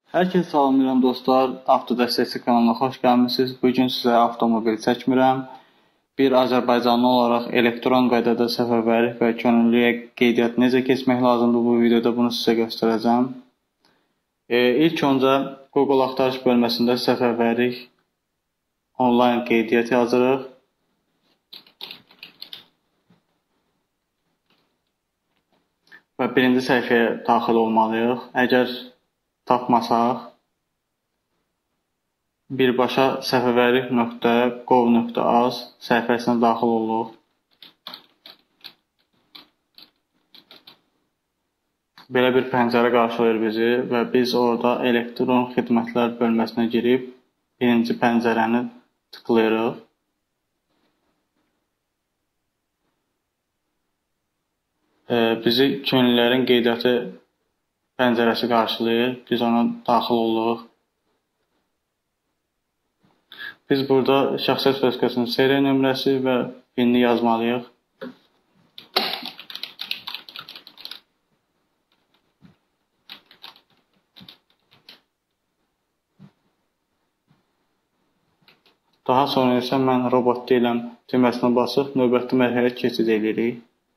Hər kəs salamlayıram dostlar. Avtodəstəkçi kanalına xoş gəlmisiniz. Bugün sizə avtomobil çəkmirəm. Bir Azərbaycanlı olaraq elektron qaydada səfərbərlik və könüllüyə qeydiyyat necə keçmək lazımdır bu videoda bunu sizə göstərəcəm. İlk öncə Google axtarış bölməsində səfərbərlik onlayn qeydiyyat yazırıq. Və birinci səhifəyə daxil olmalıyıq. Əgər tapmasaq, birbaşa səfərbərlik.gov.az səhifəsinə daxil oluruq. Belə bir pəncərə qarşılayır bizi və biz orada elektron xidmətlər bölməsinə girib birinci pəncərəni tıklayırıq. Bizi könüllülərin qeydiyyatı pəncərəsi qarşılayır. Biz ona daxil oluruq. Biz burada şəxsiyyət vəsiqəsinin seriya nömrəsi və PIN-ni yazmalıyıq. Daha sonra isə mən robot deyiləm düyməsinə basıb növbəti mərhələyə keçid edirik.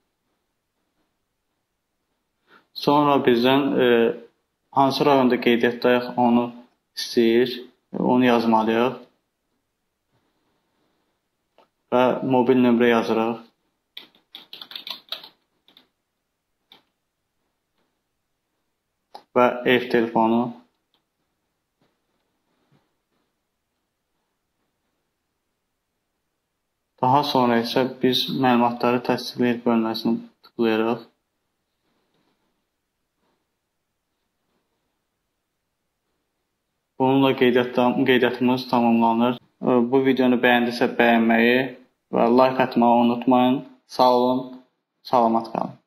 Sonra bizdən hansı rayonda qeydiyyatdayıq onu istəyir, onu yazmalıyıq və mobil nömrə yazırıq. Və ev telefonu. Daha sonra isə biz məlumatları təsdiqləyir bölməsini tıklayırıq. Bununla qeydiyyatımız tamamlanır. Bu videonu bəyəndisə bəyənməyi və like atmağı unutmayın. Sağ olun, salamat qalın.